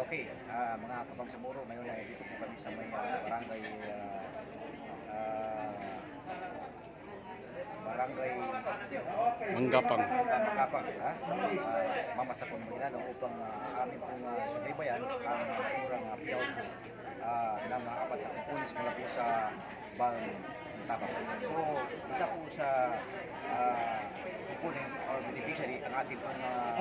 Okay, mga Kapangsamoro, ngayon ay dito po kami sa may barangay Manggapang. Manggapang, Mamasakon Maguindanao upang amin pong subaybayan ang urang payout ng apat na pulis mula po sa Tabang. So, isa po sa kukunin or beneficiary ang ating pong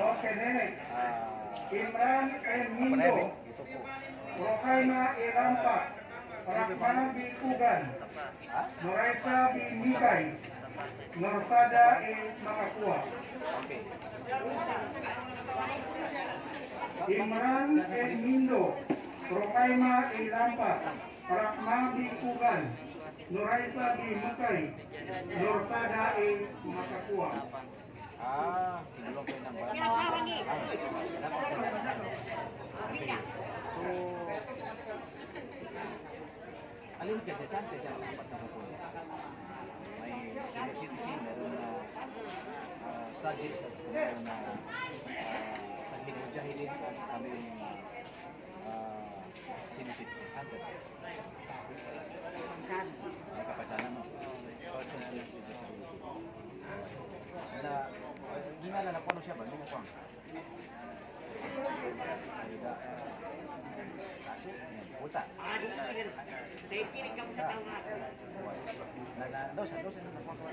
Imran M. Mindo, ito po. Rokaina Irampa, Parakmanang B. Ugan, Noraisa B. Mikay, Norsada E. Makakua. Okay. Imran M. Mindo, Rokaina Irampa, Parakmanang B. Ugan, Noraisa B. Mikay, Norsada E. Makakua. Tinulong kayo ng barang. So, alin ka dyan? Saan ka dyan sa apat na kukulis? May senior citizen, meron na studies at meron na sa Mujahideen at kami yung senior citizen. Saan ka dyan? May kapasanan mo? Personal disability. Hindi nga alam kung ano siya ba? Hindi mo pang. Puta. Dosa na nakuha.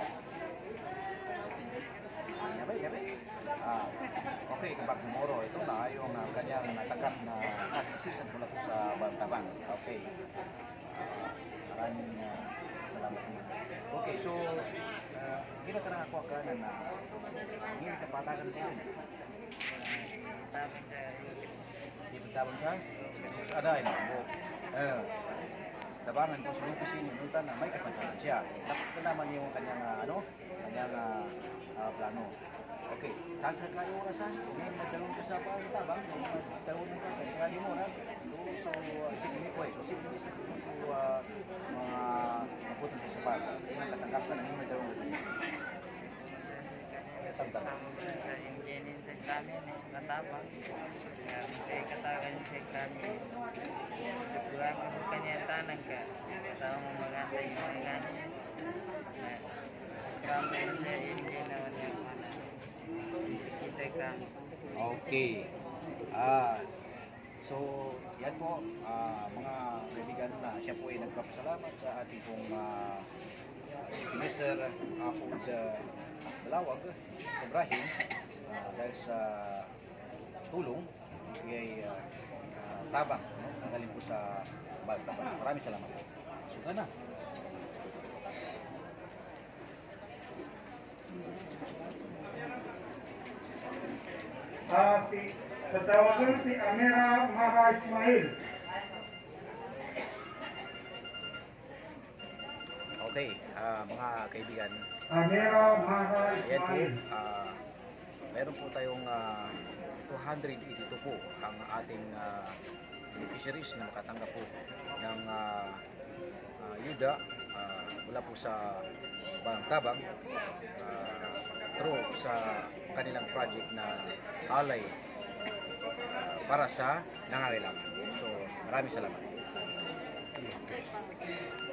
Okay, Kapangsamoro, ito na yung kanyang natanggap na assistant mula po sa Bantabang. Okay. Maraming salamat. Okay, so kita terang ako ka na ini kapatagan ko yun. Ipagtabang sa? Ada yun. Tabangan ko sa lupis yun yung na may kapansanan siya. Tapos naman yung kanyang plano. Okay, saan sa kayo orasan? Ngayon nagdalong ka sa Tabang, nagdalong ka sa kanya mo na. So, sige ko eh. So, sige ko sa mga maputong sa pag. Yung katanggap ka na yung nagdalong ka. Tantang. Yung genin sa kami, Katabang. Saya katakan sa kami. Sebuah kenyataan ka. Katawa mo maganda yung mga kami sa yung ginawa niya. Okay. So, yan po, mga kaibigan na siya po ay nagpapasalamat sa ating pong Mr. Ahod Balawag, Ibrahim, dahil sa tulong kay Tabang, tanggalin po sa Tabang. Maraming salamat po. So, na. Sa tawagan si Amira Maha Ismail. Okay, mga kaibigan, Amira Maha yan po, Ismail. meron po tayong 282 po ang ating beneficiaries na makatanggap po ng yuda mula po sa Tabang through sa kanilang project na alay para sa nangangailangan. So, maraming salamat.